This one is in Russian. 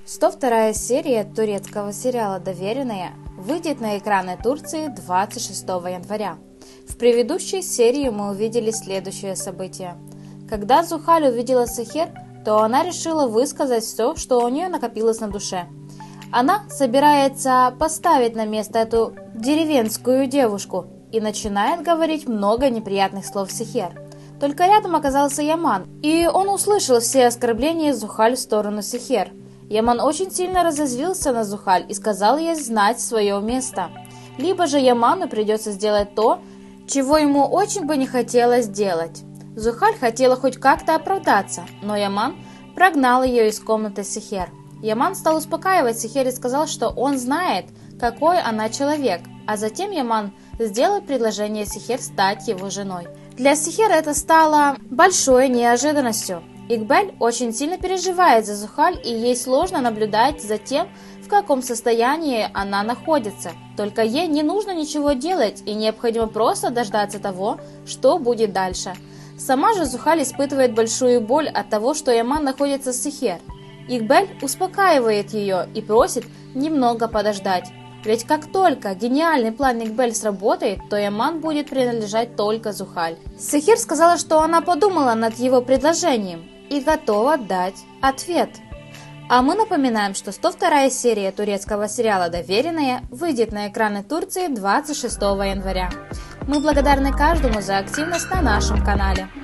102-я серия турецкого сериала «Доверенные» выйдет на экраны Турции 26 января. В предыдущей серии мы увидели следующее событие. Когда Зухаль увидела Сехер, то она решила высказать все, что у нее накопилось на душе. Она собирается поставить на место эту деревенскую девушку и начинает говорить много неприятных слов Сехер. Только рядом оказался Яман, и он услышал все оскорбления Зухаль в сторону Сехер. Яман очень сильно разозлился на Зухаль и сказал ей знать свое место. Либо же Яману придется сделать то, чего ему очень бы не хотелось делать. Зухаль хотела хоть как-то оправдаться, но Яман прогнал ее из комнаты Сехер. Яман стал успокаивать Сехер и сказал, что он знает, какой она человек, а затем Яман сделал предложение Сехер стать его женой. Для Сехер это стало большой неожиданностью. Игбель очень сильно переживает за Зухаль, и ей сложно наблюдать за тем, в каком состоянии она находится. Только ей не нужно ничего делать, и необходимо просто дождаться того, что будет дальше. Сама же Зухаль испытывает большую боль от того, что Яман находится с Сехер. Игбель успокаивает ее и просит немного подождать. Ведь как только гениальный план Игбель сработает, то Яман будет принадлежать только Зухаль. Сехер сказала, что она подумала над его предложением и готова дать ответ. А мы напоминаем, что 102-я серия турецкого сериала «Доверенные» выйдет на экраны Турции 26 января. Мы благодарны каждому за активность на нашем канале.